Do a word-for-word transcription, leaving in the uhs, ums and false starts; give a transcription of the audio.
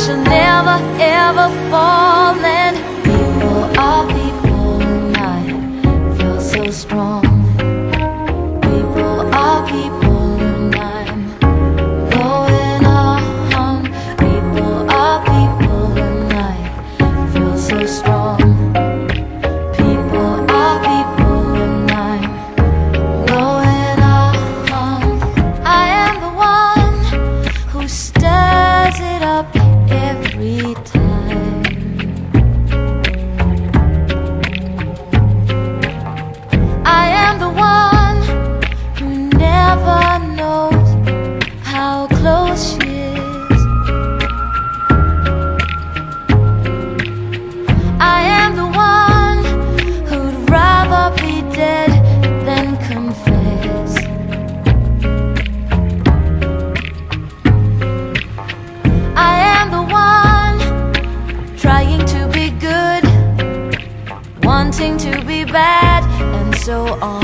shall never ever fall. And people are people, and I feel so strong. People are people, and I'm going on. People are people, and I feel so strong. People are people, and I'm going on. I am the one who stirs it up every time. I am the one who never knows how close she is. I am the one who'd rather be dead than confess. I am the one trying to be good, wanting to be bad, and so on.